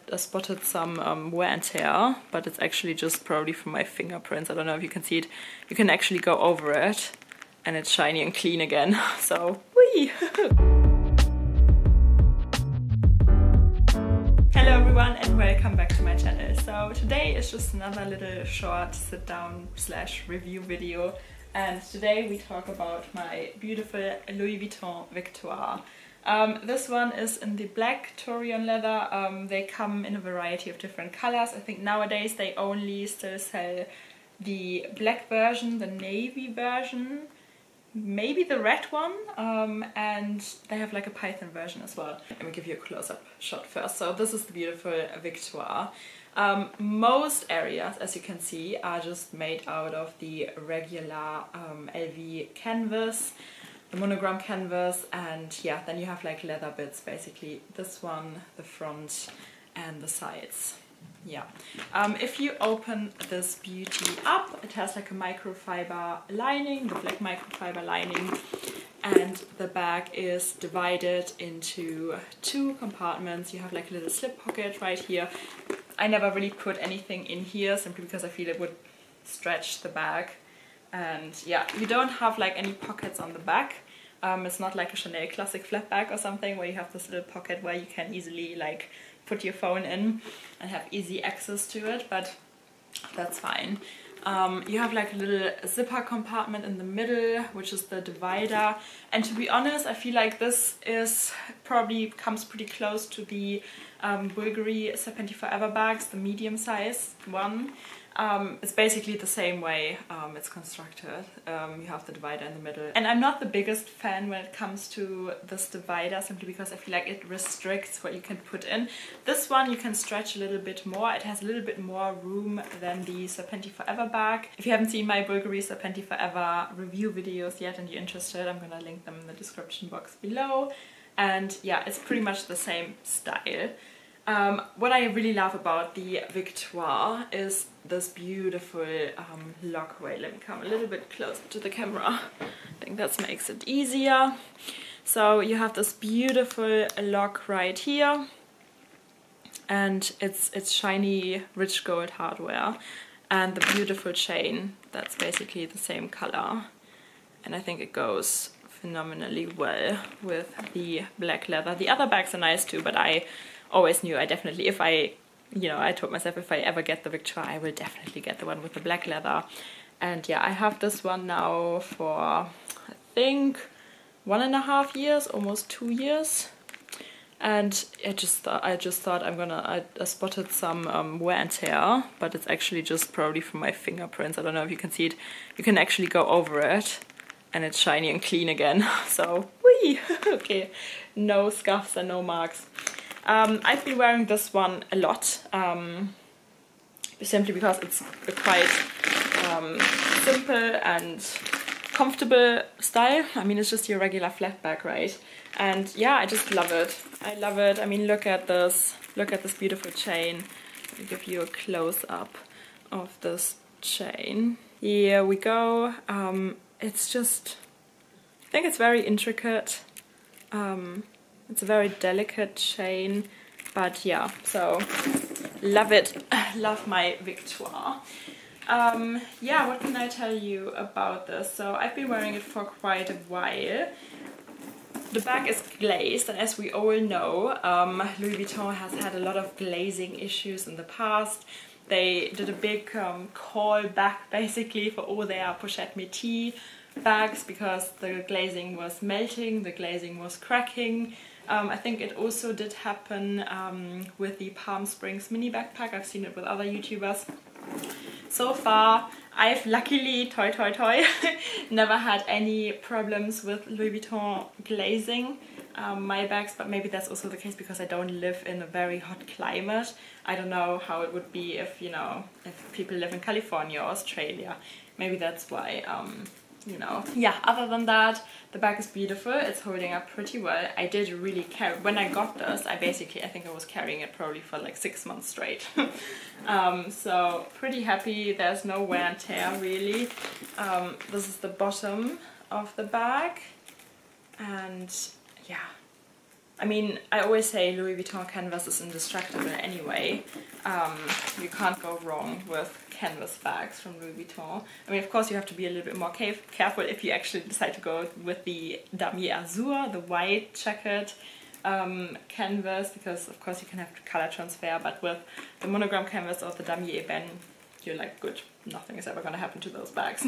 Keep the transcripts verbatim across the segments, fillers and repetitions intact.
I spotted some um, wear and tear, but it's actually just probably from my fingerprints. I don't know if you can see it. You can actually go over it and it's shiny and clean again. So, whee! Hello everyone and welcome back to my channel. So today is just another little short sit down slash review video, and today we talk about my beautiful Louis Vuitton Victoire. Um, this one is in the black Turion leather. Um, they come in a variety of different colors. I think nowadays they only still sell the black version, the navy version, maybe the red one, um, and they have like a python version as well. Let me give you a close-up shot first. So this is the beautiful Victoire. Um, most areas, as you can see, are just made out of the regular um, L V canvas, the monogram canvas, and yeah, then you have like leather bits, basically this one, the front and the sides. Yeah. Um, if you open this beauty up, it has like a microfiber lining, the black microfiber lining, and the bag is divided into two compartments. You have like a little slip pocket right here. I never really put anything in here simply because I feel it would stretch the bag. And yeah, you don't have like any pockets on the back. Um, it's not like a Chanel classic flap bag or something where you have this little pocket where you can easily like put your phone in and have easy access to it, but that's fine. Um, you have like a little zipper compartment in the middle, which is the divider. And to be honest, I feel like this is probably comes pretty close to the um, Bulgari Serpenti Forever bags, the medium sized one. Um, it's basically the same way um, it's constructed. Um, you have the divider in the middle. And I'm not the biggest fan when it comes to this divider, simply because I feel like it restricts what you can put in. This one you can stretch a little bit more. It has a little bit more room than the Serpenti Forever bag. If you haven't seen my Bulgari Serpenti Forever review videos yet and you're interested, I'm gonna link them in the description box below. And yeah, it's pretty much the same style. Um, what I really love about the Victoire is this beautiful um, lock. Wait, let me come a little bit closer to the camera. I think that makes it easier. So you have this beautiful lock right here, and it's it's shiny rich gold hardware, and the beautiful chain that's basically the same color, and I think it goes phenomenally well with the black leather. The other bags are nice too, but I always knew I definitely, if I, you know, I told myself if I ever get the Victoire, I will definitely get the one with the black leather. And yeah, I have this one now for, I think, one and a half years, almost two years. And I just thought, I just thought I'm gonna, I, I spotted some um, wear and tear, but it's actually just probably from my fingerprints. I don't know if you can see it. You can actually go over it and it's shiny and clean again. So, whee! Okay, no scuffs and no marks. Um, I've been wearing this one a lot, um, simply because it's a quite um, simple and comfortable style. I mean, it's just your regular flat bag, right? And yeah, I just love it. I love it. I mean, look at this. Look at this beautiful chain. Let me give you a close-up of this chain. Here we go. Um, it's just, I think it's very intricate. Um, It's a very delicate chain, but yeah, so love it. Love my Victoire. Um, yeah, what can I tell you about this? So I've been wearing it for quite a while. The bag is glazed, and as we all know, um, Louis Vuitton has had a lot of glazing issues in the past. They did a big um, call back basically for all their Pochette Métis bags because the glazing was melting, the glazing was cracking. Um, I think it also did happen um, with the Palm Springs mini backpack. I've seen it with other YouTubers. So far, I've luckily, toy toy toy, never had any problems with Louis Vuitton glazing um, my bags, but maybe that's also the case because I don't live in a very hot climate. I don't know how it would be if, you know, if people live in California or Australia. Maybe that's why. Um, You know, yeah, other than that, the bag is beautiful. It's holding up pretty well. I did really carry, when I got this, I basically, I think I was carrying it probably for like six months straight. um, so pretty happy. There's no wear and tear really. Um, this is the bottom of the bag. And yeah, I mean, I always say Louis Vuitton canvas is indestructible anyway. Um, you can't go wrong with canvas bags from Louis Vuitton. I mean, of course, you have to be a little bit more careful if you actually decide to go with the Damier Azur, the white checkered um, canvas, because of course you can have color transfer, but with the monogram canvas or the Damier Ebene, you're like, good, nothing is ever going to happen to those bags.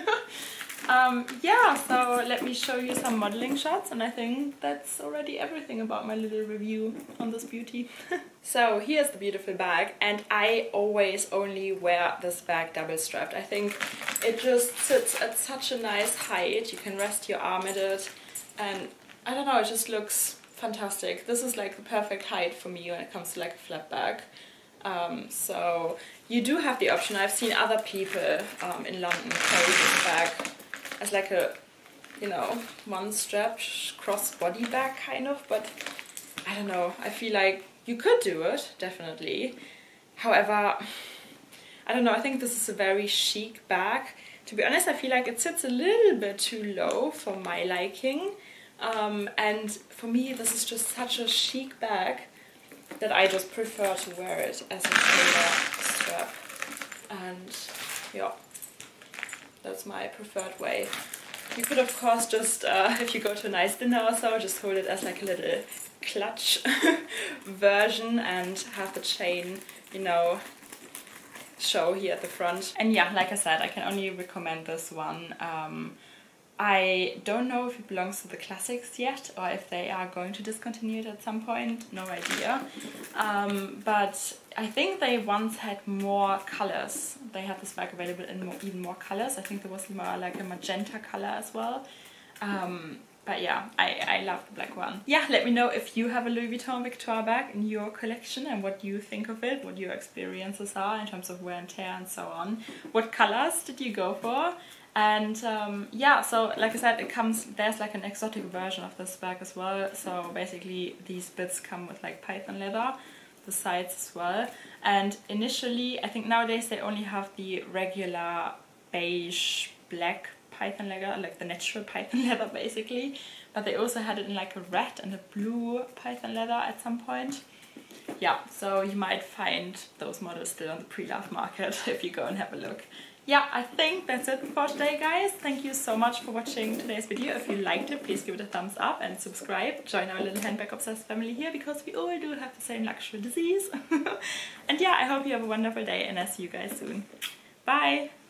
um, yeah, so let me show you some modeling shots, and I think that's already everything about my little review on this beauty. So here's the beautiful bag, and I always only wear this bag double strapped. I think it just sits at such a nice height. You can rest your arm at it, and I don't know, it just looks fantastic. This is like the perfect height for me when it comes to like a flat bag. Um, so you do have the option. I've seen other people um, in London carry this bag as like a, you know, one strap cross-body bag kind of, but I don't know, I feel like you could do it, definitely. However, I don't know, I think this is a very chic bag. To be honest, I feel like it sits a little bit too low for my liking. Um, and for me, this is just such a chic bag that I just prefer to wear it as a shoulder strap. And yeah, that's my preferred way. You could of course just, uh, if you go to a nice dinner or so, just hold it as like a little clutch version and have the chain, you know, show here at the front. And yeah, like I said, I can only recommend this one. Um, I don't know if it belongs to the classics yet, or if they are going to discontinue it at some point, no idea. Um, but I think they once had more colors. They had this bag available in more, even more colors. I think there was more like a magenta color as well. Um, but yeah, I, I love the black one. Yeah, let me know if you have a Louis Vuitton Victoire bag in your collection and what you think of it, what your experiences are in terms of wear and tear and so on. What colors did you go for? And um, yeah, so like I said, it comes, there's like an exotic version of this bag as well. So basically these bits come with like python leather, the sides as well. And initially, I think nowadays they only have the regular beige black python leather, like the natural python leather basically. But they also had it in like a red and a blue python leather at some point. Yeah, so you might find those models still on the pre-loved market if you go and have a look. Yeah, I think that's it for today, guys. Thank you so much for watching today's video. If you liked it, please give it a thumbs up and subscribe. Join our little handbag obsessed family here, because we all do have the same luxury disease. And yeah, I hope you have a wonderful day, and I'll see you guys soon. Bye!